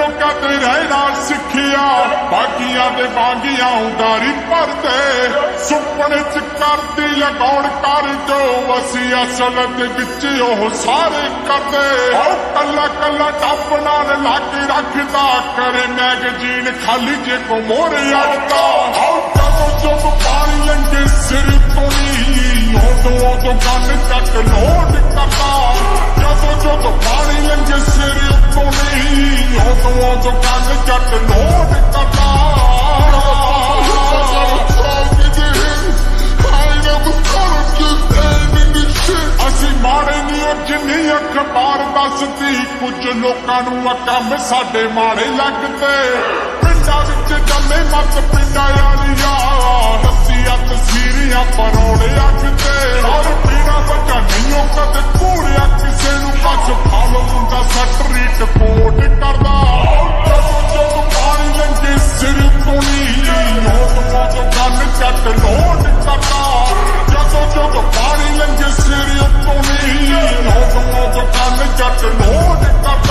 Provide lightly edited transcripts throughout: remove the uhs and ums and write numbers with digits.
कदे रहना सिखिया बागियां दे बागियां उदारी भरदे सुपने च करदी लगौड़ कर जो असी असल दे विच ओह सारे करदे कला कला टप नाल लाके रखदा करे मैगजीन खाली जे को मोर अड़ता जब पानी लंघे सिर तो नी उदों गन चक लोड करदा जब पानी लंघे सिर तो नी उदों गन चक लोड करदा असी माड़े नहीं जिन्नी अखबार दसदी कुछ लोकां नूं कम साडे माड़े लगदे पिंडां विच जम्मे मत पिंडां वालिया हस्सियां तस्वीरियां परोड़े अगदे और पीड़ा बच्चा नहीं कदे घूड़िया किसे नूं बस फॉलो हुंदा सटरीट पोट करदा जब पानी लंघे सिर तो नी उदों गन चक लोड करदा जब पानी लंघे सिर तो नी उदों गन चक लोड करदा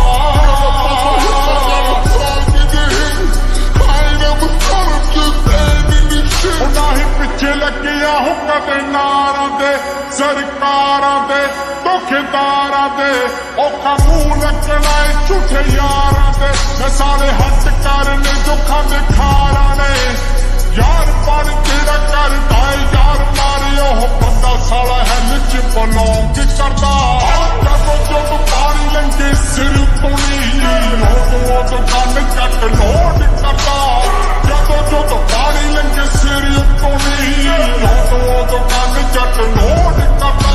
पिछे लगिया हो कदे नारां दे सरकारां दे धोखेदारां दे औखा मूंह लगना है झूठे यारां दे सारे हट करने जो खांदे खारां ने यार पानी तेरा करदा है यार मारे ओह बंदा साला है निच बिलोंग करदा जब पानी लंघे सिर तो नी उदों गन चक लोड करदा जब पानी लंघे सिर तो नी उदों गन चक लोड करदा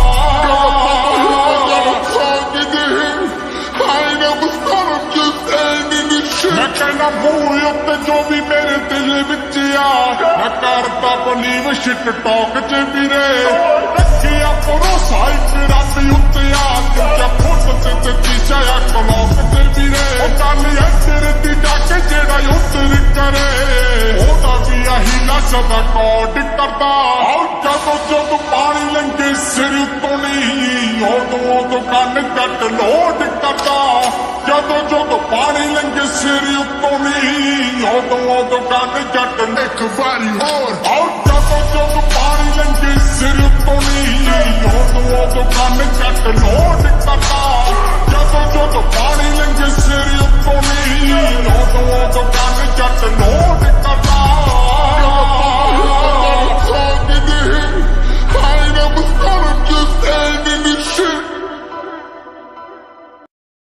मैं कहना मूल उत्ते जो भी मेरे दिल विच आ मैं करता बलीव शिट टॉक च वीरे रखिया भरोसा इक रब उत्ते आ तुझा फुट ते दिशाया क्लॉक च वीरे गल है तेरे दी डाके जेड़ा उतर करे ओदा भी आही नशा कॉड करदा जब पानी लंघे सिर तो नी उदों गन चक लोड करदा जब पानी लंघे सिर तो नी उदों गन चक एक बारी होर जब पानी लंघे सिर तो नी उदों गन चक लोड